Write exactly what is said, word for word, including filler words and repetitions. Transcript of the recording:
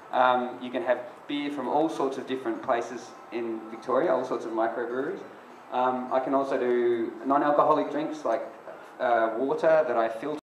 Um, you can have beer from all sorts of different places in Victoria, all sorts of microbreweries. Um, I can also do non-alcoholic drinks like uh, water that I filter.